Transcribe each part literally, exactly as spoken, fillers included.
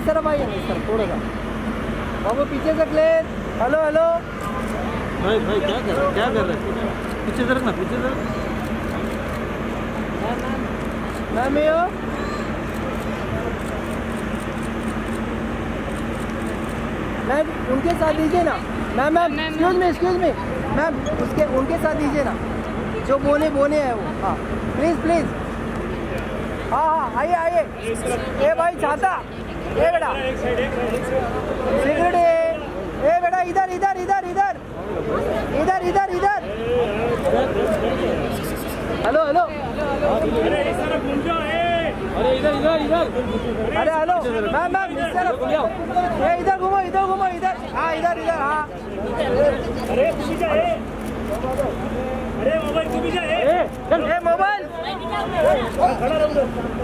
तरफ आइए ना, इस तरफ थोड़ा सा बाबू, पीछे से क्लियर। हेलो हेलो भाई भाई क्या कर रहे क्या कर रहे पीछे तरफ ना, पीछे तरफ। मैम ये हो मैम, उनके साथ दीजिए ना ma'am. Ma'am excuse me excuse me ma'am, उसके उनके साथ दीजिए ना, जो बोने बोने हैं वो। हाँ प्लीज़ प्लीज़, हाँ हाँ आइए आइए। ए भाई छाता, ए बेटा सिगरेट, ए बेटा इधर इधर इधर इधर इधर इधर इधर। हेलो हेलो, अरे इधर इधर इधर, अरे हेलो मैम मैम, इस तरफ ये, इधर घूमो इधर घूमो इधर, हाँ इधर इधर, हाँ। अरे अरे मोबाइल तू भी जा, ए मोबाइल खड़ा रहो।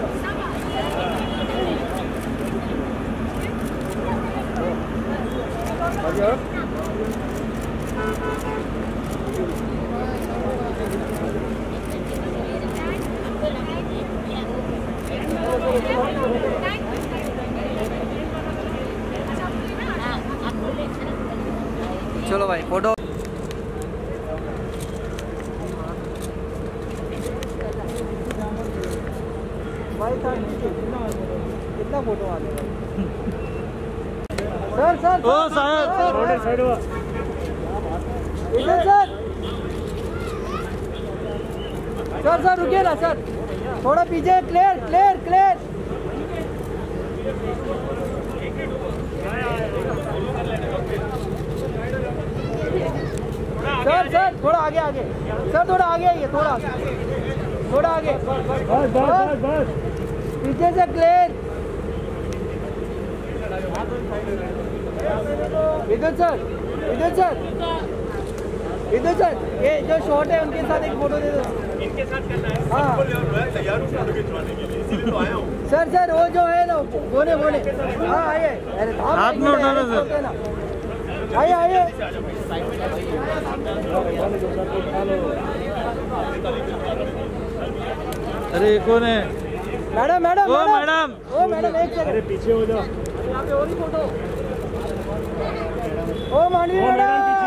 चलो भाई फोटो। भाई था कितना फोटो आ गया सर सर। ओ साहब साइड हुआ इधर सर सर सर रुकिए ना सर, थोड़ा पीछे। Clear clear clear. Sir sir थोड़ा आगे आगे सर, थोड़ा आगे आइए, थोड़ा थोड़ा आगे, बस बस बस बस पीछे से क्लियर। इधर सर इधर सर इधर सर, ये जो शॉट है उनके साथ एक फोटो दे दो। इनके साथ करना है। हाँ तैयार हूँ फोटो खिंचवाने के लिए, इसीलिए तो आया हूँ। सर सर वो जो है ना बोने बोने, हाँ आइए। अरे हाथ में उठाना सर। आइए आइए। अरे कौन है? मैडम मैडम ओ मैडम, ओ मैडम एक सेकंड, अरे पीछे हो जाओ। यहाँ पे और ही फोटो। ओ मानवी मैडम,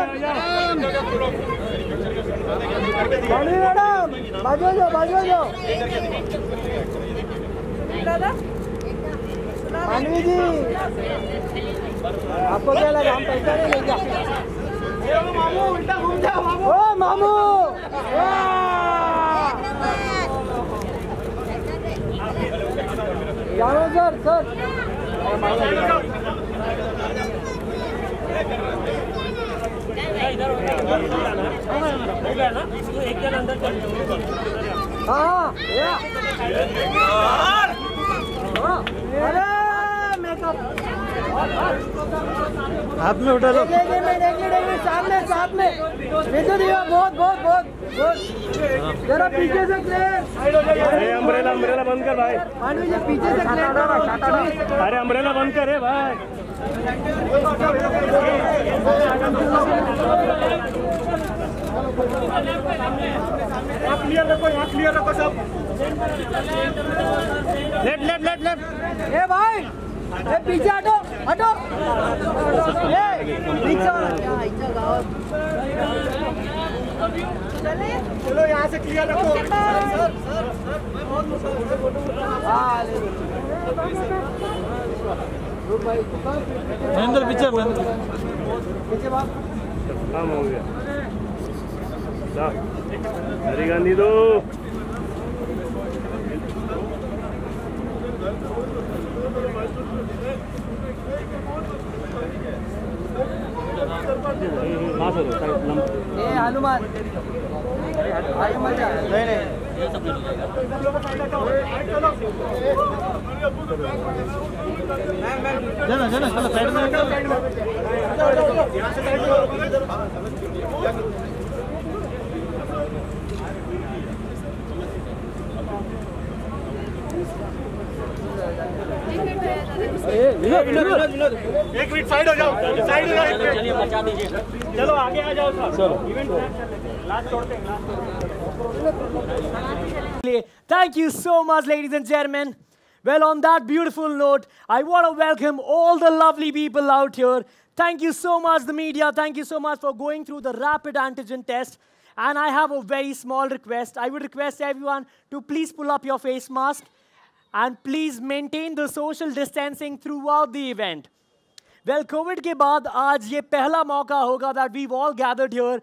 मानवी मैडम बाजू हो जाओ, बाजू हो जाओ। मानवी जी आपको क्या लगा हम पैसा नहीं लेंगे? मामू उल्टा घूम जाओ मामू। ओ मामू जाओ सर सर। हाँ अरे मेकअप हाथ में उठा लो। साथ में साथ में विद्युत दिया, बहुत बहुत बहुत बहुत जरा पीछे से क्लियर। अरे अम्ब्रेला अम्ब्रेला बंद कर भाई। मानवी जी पीछे से क्लियर। अरे अम्ब्रेला बंद कर रे भाई। आप क्लियर रखो, यहाँ क्लियर रखो सब। Left left left left. ए भाई ए पीछे हटो हटो, ए पीछे चलो यहाँ से क्लियर रखो। महेंद्र पीछे, महेंद्र पीछे बात काम हो गया। हरी गांधी दो। ए हनुमान आगे मत जा। नहीं नहीं जाना जाना चलो साइड में। एक मिनट साइड हो जाओ, साइड हो जाओ। चलिए बचा दीजिए। चलो आगे आ जाओ साहब। चलो इवेंट लास्ट छोड़ते हैं, last. Thank you so much, ladies and gentlemen. Well, on that beautiful note, I want to welcome all the lovely people out here. Thank you so much, the media. Thank you so much for going through the rapid antigen test. And I have a very small request. I would request everyone to please pull up your face mask and please maintain the social distancing throughout the event. Well, COVID के बाद आज ये पहला मौका होगा that we've all gathered here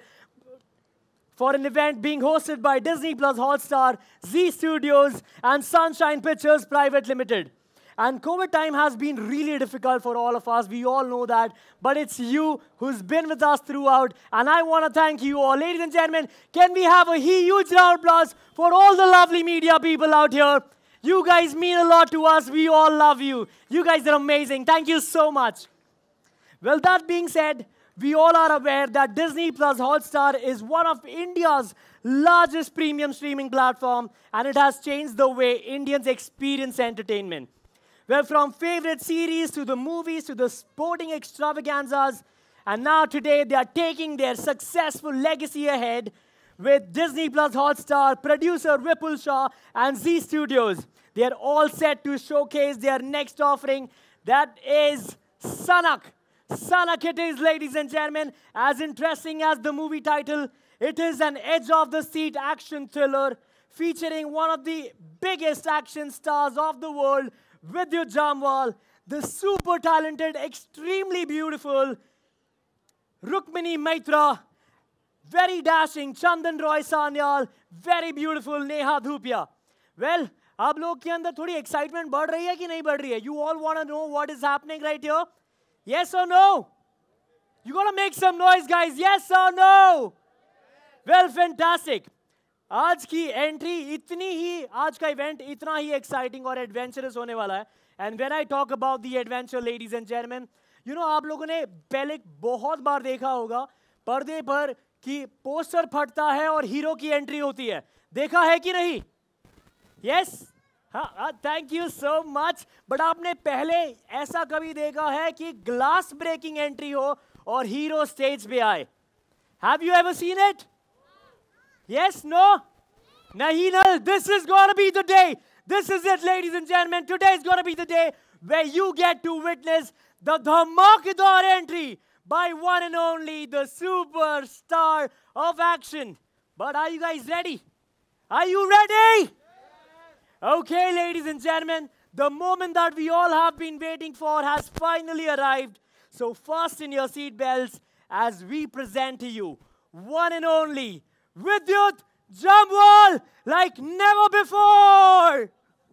for an event being hosted by Disney Plus Hotstar, Zee Studios, and Sunshine Pictures Private Limited. And COVID time has been really difficult for all of us. We all know that. But it's you who's been with us throughout. And I want to thank you all. Ladies and gentlemen, can we have a huge round of applause for all the lovely media people out here? You guys mean a lot to us. We all love you. You guys are amazing. Thank you so much. Well, that being said, we all are aware that Disney Plus Hotstar is one of India's largest premium streaming platform, and it has changed the way Indians experience entertainment. Well, from favorite series to the movies to the sporting extravaganzas, and now today they are taking their successful legacy ahead with Disney Plus Hotstar, producer Vipul Shah, and Zee Studios. They are all set to showcase their next offering, that is Sanak. Sanak it is, ladies and gentlemen. As interesting as the movie title, it is an edge-of-the-seat action thriller featuring one of the biggest action stars of the world, Vidyut Jamwal, the super talented, extremely beautiful Rukmini Maitra, very dashing Chandan Roy Sanyal, very beautiful Neha Dhupia. Well, आप लोग के अंदर थोड़ी excitement बढ़ रही है कि नहीं बढ़ रही है? You all want to know what is happening right here? Yes or no? You gotta make some noise, guys. Yes or no? Well, fantastic. आज की एंट्री इतनी ही, आज का इवेंट इतना ही एक्साइटिंग और एडवेंचरस होने वाला है. And when I talk about the adventure, ladies and gentleman, you know आप लोगों ने पहले बहुत बार देखा होगा पर्दे पर कि पोस्टर फटता है और हीरो की एंट्री होती है. देखा है कि नहीं? यस, हाँ, thank you so much. But आपने पहले ऐसा कभी देखा है कि ग्लास ब्रेकिंग एंट्री हो और हीरो स्टेज पे आए? Have you ever seen it? Yes, no? Nahi, no. This is going to be the day. This is it, ladies and gentlemen. Today is going to be the day where you get to witness the dhamakadar entry by one and only the superstar of action. But are you guys ready? Are you ready? Okay, ladies and gentlemen, the moment that we all have been waiting for has finally arrived. So fasten your seatbelts as we present to you one and only Vidyut Jamwal like never before.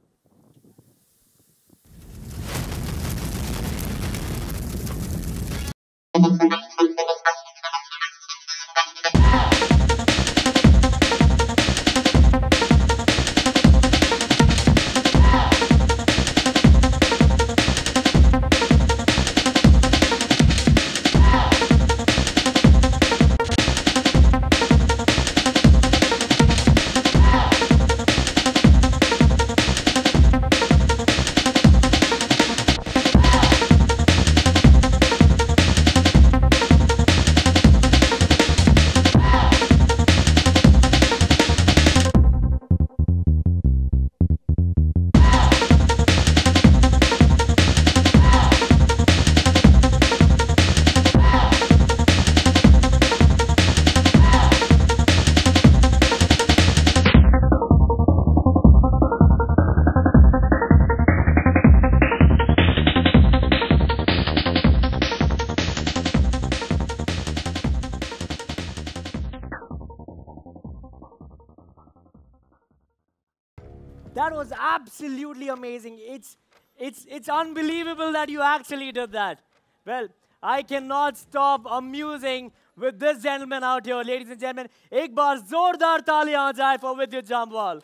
That was absolutely amazing. It's, it's, it's unbelievable that you actually did that. Well, I cannot stop amusing with this gentleman out here, ladies and gentlemen. एक बार जोरदार तालियां आ जाए for Vidyut Jamwal.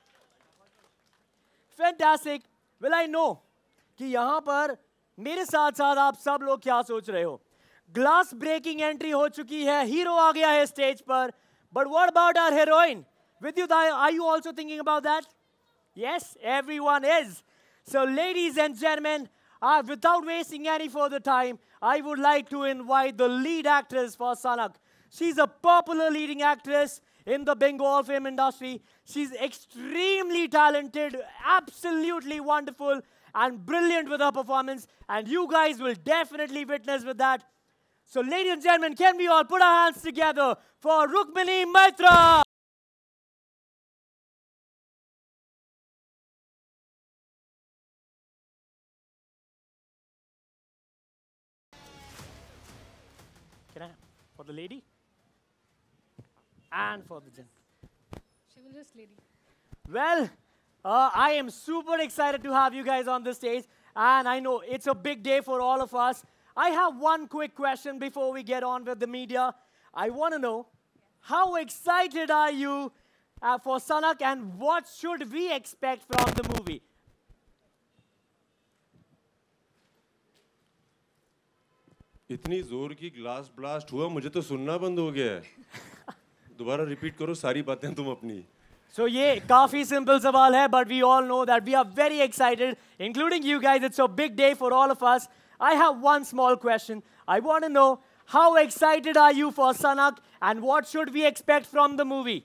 Fantastic. Well, I know कि यहाँ पर मेरे साथ साथ आप सब लोग क्या सोच रहे हो. Glass breaking entry हो चुकी है, hero आ गया है stage पर. But what about our heroine? Vidyut, are you also thinking about that? Yes, everyone is. So, ladies and gentlemen, uh, without wasting any further time, I would like to invite the lead actress for Sanak. She's a popular leading actress in the Bengal film industry. She's extremely talented, absolutely wonderful, and brilliant with her performance. And you guys will definitely witness with that. So, ladies and gentlemen, can we all put our hands together for Rukmini Maitra? Can I, for the lady? And for the gentleman. She will just lady. Well, uh, I am super excited to have you guys on the stage. And I know it's a big day for all of us. I have one quick question before we get on with the media. I want to know, how excited are you uh, for Sanak, and what should we expect from the movie? इतनी जोर की glass blast हुआ, मुझे तो सुनना बंद हो गया है. दोबारा रिपीट करो सारी बातें तुम अपनी. So ये काफी simple सवाल है, but we all know that we are very excited, including you guys. It's a big day for all of us. I have one small question. I want to know, how excited are you for Sanak, and what should we expect from the movie?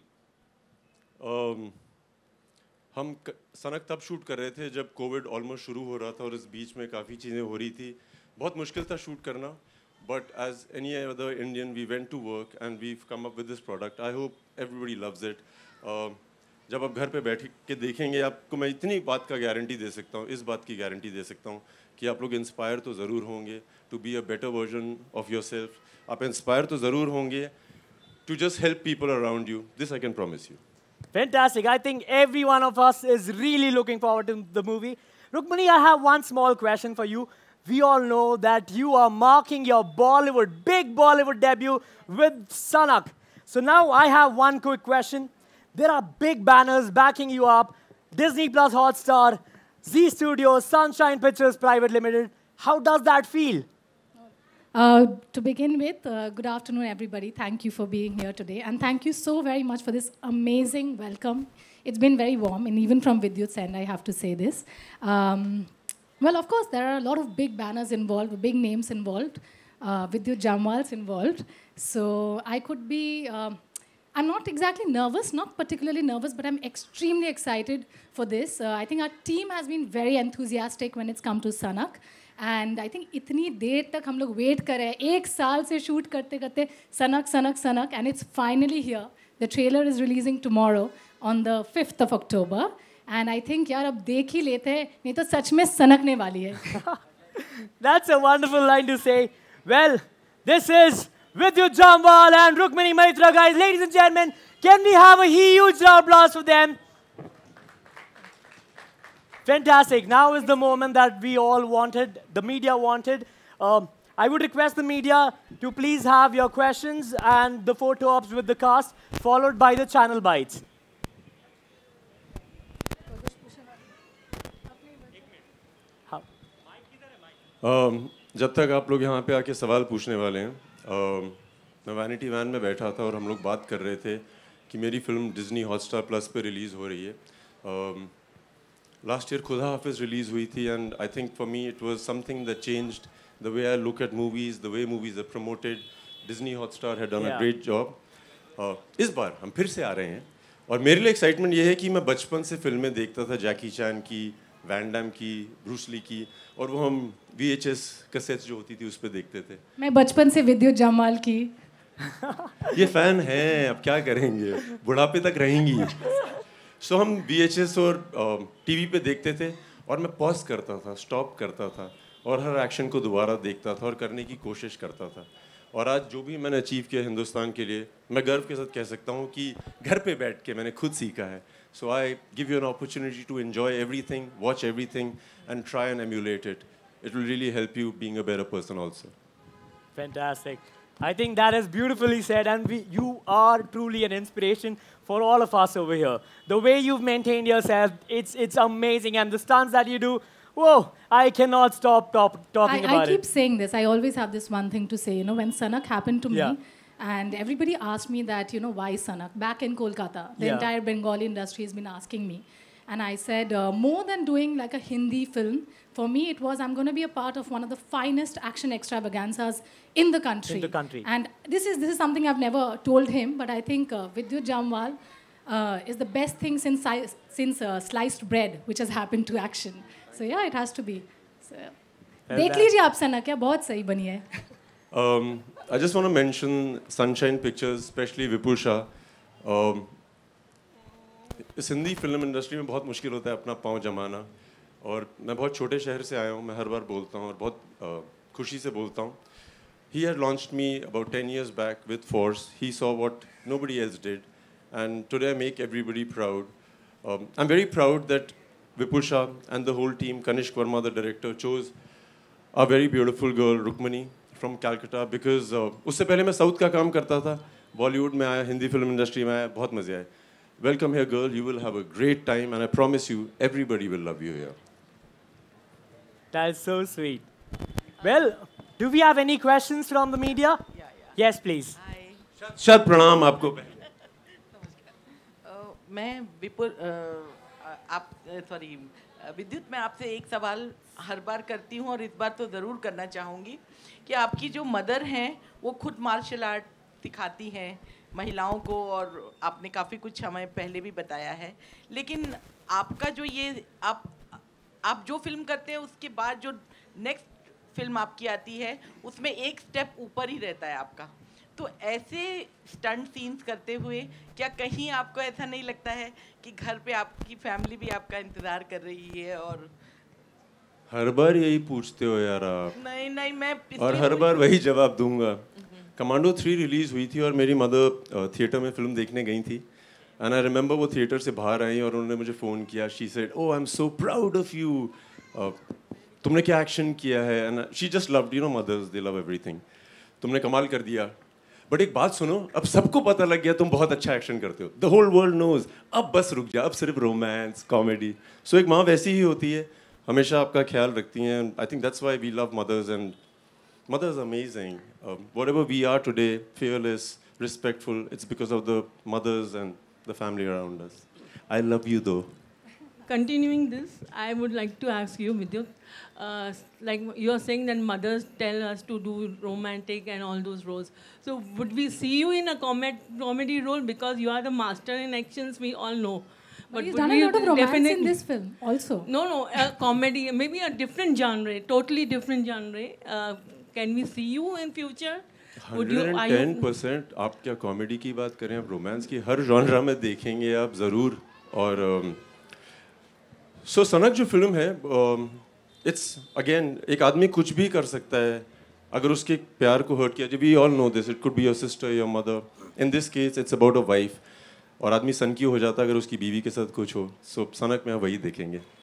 um, हम सनक तब shoot कर रहे थे जब Covid almost शुरू हो रहा था और इस बीच में काफ़ी चीज़ें हो रही थी. बहुत मुश्किल था शूट करना, but as any other Indian, we went to work and we've come up with this product. I hope everybody loves it. Uh, जब आप घर पे बैठ के देखेंगे, आपको मैं इतनी बात का गारंटी दे सकता हूँ, इस बात की गारंटी दे सकता हूँ कि आप लोग इंस्पायर तो ज़रूर होंगे to be a better version of yourself. आप इंस्पायर तो ज़रूर होंगे to just help people around you. This I can promise you. Fantastic. I think every one of us is really looking forward to the movie. Rukmini, I have one small question for you. We all know that you are marking your Bollywood, big Bollywood debut with Sanak. So now I have one quick question. There are big banners backing you up. Disney Plus Hotstar, Z Studios, Sunshine Pictures Private Limited. How does that feel? Uh, to begin with, uh, good afternoon, everybody. Thank you for being here today. And thank you so very much for this amazing welcome. It's been very warm, and even from Vidyut's end, I have to say this. Um, well, of course, there are a lot of big banners involved, big names involved, uh, Vidyut Jammwal's involved. So I could be... Um, I'm not exactly nervous, not particularly nervous, but I'm extremely excited for this. Uh, I think our team has been very enthusiastic when it's come to Sanak. And I think इतनी देर तक हम लोग wait कर रहे हैं, एक साल से shoot करते करते Sanak, Sanak, Sanak, and it's finally here. The trailer is releasing tomorrow on the fifth of October. And I think यार अब देख ही लेते हैं, नहीं तो सच में सनकने वाली है. That's a wonderful line to say. Well, this is Vidyut Jammwal and Rukmini Maitra, guys. Ladies and gentlemen, can we have a huge round of applause for them? Fantastic. Now is the moment that we all wanted, the media wanted. Um, I would request the media to please have your questions and the photo ops with the cast, followed by the channel bites. um, जब तक आप लोग यहाँ पे आके सवाल पूछने वाले हैं, uh, मैं वैनिटी वैन में बैठा था और हम लोग बात कर रहे थे कि मेरी फिल्म डिज्नी हॉटस्टार प्लस पे रिलीज़ हो रही है. um, Last year, Khuda Hafiz release हुई थी, and I think for me it was something that changed the way I look at movies, the way movies are promoted. Disney Hotstar had done yeah. a great job. Uh, इस बार हम फिर से आ रहे हैं, और मेरे लिए एक्साइटमेंट ये है कि मैं बचपन से फिल्में देखता था, जैकी चैन की, वैन डैम की, ब्रूस ली की, और वो हम V H S कैसेट्स जो होती थी उस पर देखते थे. मैं बचपन से विद्युत जम्वाल की. ये फैन हैं, अब क्या करेंगे, बुढ़ापे तक रहेंगी. सो so, हम V H S और टीवी uh, पे देखते थे, और मैं पॉज करता था, स्टॉप करता था, और हर एक्शन को दोबारा देखता था और करने की कोशिश करता था. और आज जो भी मैंने अचीव किया हिंदुस्तान के लिए, मैं गर्व के साथ कह सकता हूँ कि घर पे बैठ के मैंने खुद सीखा है. So I give you an opportunity to enjoy everything, watch everything, and try and emulate it. It will really help you being a better person also. Fantastic. I think that is beautifully said, and we, you are truly an inspiration for all of us over here. The way you've maintained yourself, it's, it's amazing, and the stunts that you do, whoa, I cannot stop top, talking I, about it. I keep it. saying this. I always have this one thing to say. You know, when Sanak happened to yeah. me, and everybody asked me that, you know, why Sanak? Back in Kolkata, the yeah. entire Bengali industry has been asking me. And I said, uh, more than doing like a Hindi film, for me it was I'm going to be a part of one of the finest action extravaganzas in the country. In the country. And this is this is something I've never told him, but I think uh, Vidyut Jamwal uh, is the best thing since I, since uh, sliced bread, which has happened to action. So yeah, it has to be. So, देख लीजिए आप सना क्या बहुत सही बनी है. Um, I just want to mention Sunshine Pictures, especially Vipul Shah. Um, इस Hindi film industry में बहुत मुश्किल होता है अपना पाँव जमाना, और मैं बहुत छोटे शहर से आया हूँ, मैं हर बार बोलता हूँ और बहुत uh, खुशी से बोलता हूँ. He had launched me about ten years back with Force. He saw what nobody else did, and today I make everybody proud. Um, I'm very proud that Vipul Shah and the whole team, Kanishk Verma, the director, chose a very beautiful girl, Rukmani, from Calcutta, because uh, उससे पहले मैं south का काम करता था, बॉलीवुड में आया, Hindi film industry में आया, बहुत मजे आए. Welcome here, girl. You will have a great time, and I promise you, everybody will love you here. That's so sweet. Well, do we have any questions from the media? Yeah, yeah. Yes, please. Hi. शत प्रणाम आपको. Uh, मैं विपुल uh, आप sorry विद्युत, मैं आपसे एक सवाल हर बार करती हूँ और इस बार तो ज़रूर करना चाहूँगी कि आपकी जो मदर हैं वो खुद मार्शल आर्ट सिखाती हैं महिलाओं को, और आपने काफ़ी कुछ हमें पहले भी बताया है. लेकिन आपका जो ये आप आप जो फिल्म करते हैं उसके बाद जो नेक्स्ट फिल्म आपकी आती है उसमें एक स्टेप ऊपर ही रहता है आपका. तो ऐसे स्टंट सीन्स करते हुए क्या कहीं आपको ऐसा नहीं लगता है कि घर पे आपकी फैमिली भी आपका इंतज़ार कर रही है? और हर बार यही पूछते हो यार आप. नहीं नहीं मैं और हर बार वही जवाब दूंगा. कमांडो थ्री रिलीज हुई थी और मेरी मदर थिएटर में फिल्म देखने गई थी, एंड आई रिमेंबर वो थिएटर से बाहर आई और उन्होंने मुझे फ़ोन किया. She said, oh I am so proud of you, तुमने क्या एक्शन किया है. And she just loved, you know mothers they love everything. तुमने कमाल कर दिया. बट एक बात सुनो, अब सबको पता लग गया तुम बहुत अच्छा एक्शन करते हो. The whole world knows. अब बस रुक जा, अब सिर्फ रोमांस कॉमेडी. सो एक माँ वैसी ही होती है, हमेशा आपका ख्याल रखती हैं. I think that's why we love mothers, and mothers are amazing. Um, whatever we are today, fearless, respectful, it's because of the mothers and the family around us. I love you though. Continuing this, I would like to ask you, Vidyut, uh, like you are saying that mothers tell us to do romantic and all those roles. So would we see you in a comed comedy role, because you are the master in actions, we all know. But he's done a lot of romance in this film also. No, no, a comedy, maybe a different genre, totally different genre. Uh, Can we see you in future? one hundred ten percent. आप क्या comedy की बात करें, आप romance की हर genre में देखेंगे आप ज़रूर. और सो um, सनक जो फिल्म है, इट्स um, अगेन एक आदमी कुछ भी कर सकता है अगर उसके प्यार को हर्ट किया. We all know this. It could be your sister, your mother. In this case it's about a wife. और आदमी सन की हो जाता है अगर उसकी बीवी के साथ कुछ हो. सो so, सनक में वही देखेंगे.